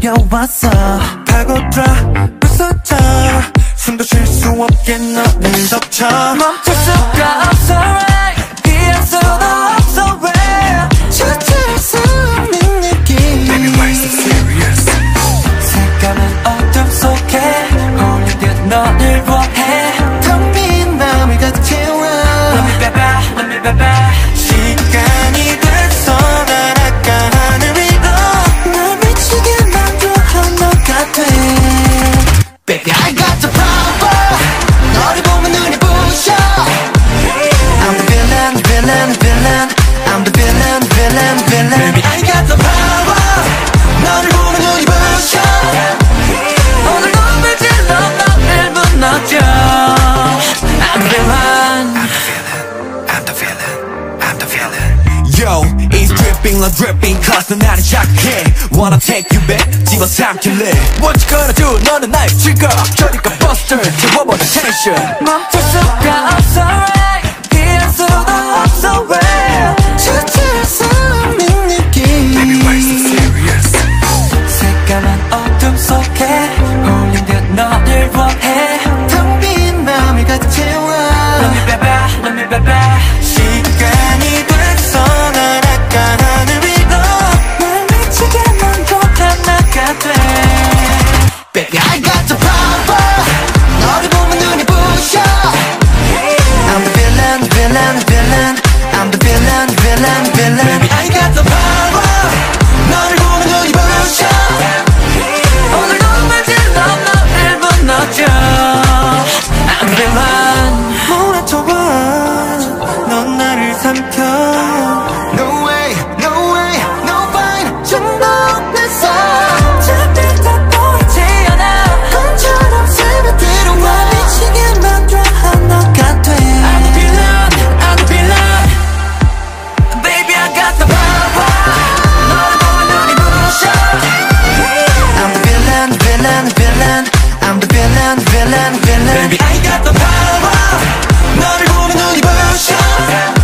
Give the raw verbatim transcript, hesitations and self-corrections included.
끌려왔어. 파고들어 부서져 숨도 쉴 수 없게 너를 덮쳐. 멈출 수가 없어 right. 피할 수도 없어 way. 주체할 수 없는 느낌. Baby why so serious. 새까만 어둠 속에 홀린 듯 너를 원해. 텅 빈 마음을 가득 채워. Love me baby, love me baby. 시간이 돼서 날아가 하늘 위로 날 미치게 만들어 너가 돼. Baby I got the power. 너를 보면 눈이 부셔. I'm the villain, villain, villain. I'm the villain, villain, villain. Baby I got the power. 너를 보면 눈이 부셔. 오늘 눈을 찔러 너를 무너져. I'm the villain. I'm the villain. I'm the villain. Yo, it's dripping like dripping cause 넌 나를 착해. Wanna take you back 집어삼킬래. What you gonna do 너는 나의 trigger. 저리가 buster 채워버려 tension. 멈출 수가 없어 right. 피할 수도 없어 way. 주체할 수 없는 느낌. Baby why so serious. 새까만 어둠 속에 홀린 듯 너를 원해. 텅 빈 마음을 가득 채워. Love me baby, love me baby. 시간이 돼서 날아가 하늘 위로 날 미치게 만들어 하나가 돼. Baby I got the power. 너를 보면 눈이 부셔. I'm the villain, villain, villain. I'm the villain, villain, villain. Baby I got the power. 너를 보면 눈이 부셔. 오늘 눈을 찔러 너를 무너져. I'm the villain. 몰아쳐봐 넌 나를 삼켜. No way, no way, no fine. 전부 내 삶 잡힐 다 보이지 않아. 꿈처럼 스며들어 날 미치게 만들어 하나가 돼. I'm the villain, I'm the villain. Baby I got the power. 너를 보면 눈이 부셔. I'm the villain, villain, villain. I'm the villain, villain, villain. Baby I got the power. 너를 보면 눈이 부셔.